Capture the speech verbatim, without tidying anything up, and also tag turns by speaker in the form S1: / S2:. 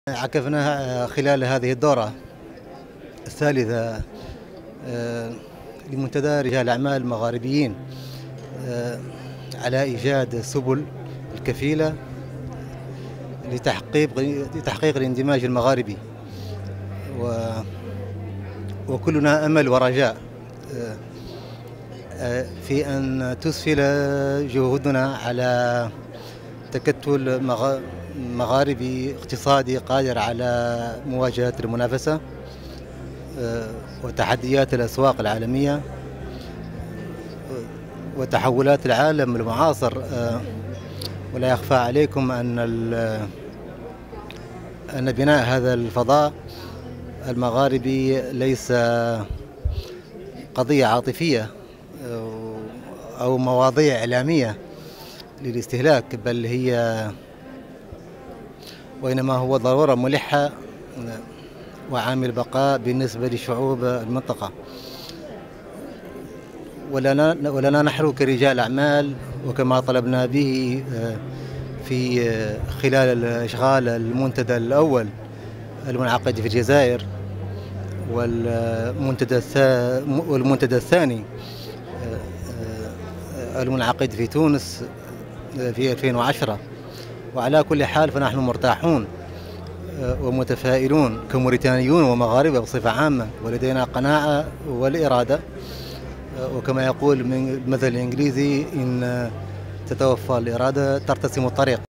S1: عكفنا خلال هذه الدورة الثالثة لمنتدى رجال الأعمال المغاربيين على إيجاد سبل الكفيلة لتحقيق لتحقيق الاندماج المغاربي، وكلنا أمل ورجاء في أن تسفل جهودنا على تكتل مغاربي اقتصادي قادر على مواجهة المنافسة وتحديات الأسواق العالمية وتحولات العالم المعاصر. ولا يخفى عليكم أن أن بناء هذا الفضاء المغاربي ليس قضية عاطفية أو مواضيع إعلامية للاستهلاك، بل هي وإنما هو ضرورة ملحة وعامل بقاء بالنسبة لشعوب المنطقة. ولنا ولنا نحن كرجال أعمال، وكما طلبنا به في خلال الإشغال المنتدى الأول المنعقد في الجزائر والمنتدى والمنتدى الثاني المنعقد في تونس في ألفين وعشرة. وعلى كل حال فنحن مرتاحون ومتفائلون كموريتانيون ومغاربة بصفة عامة، ولدينا قناعة والإرادة، وكما يقول من المثل الإنجليزي إن تتوفر الإرادة ترتسم الطريق.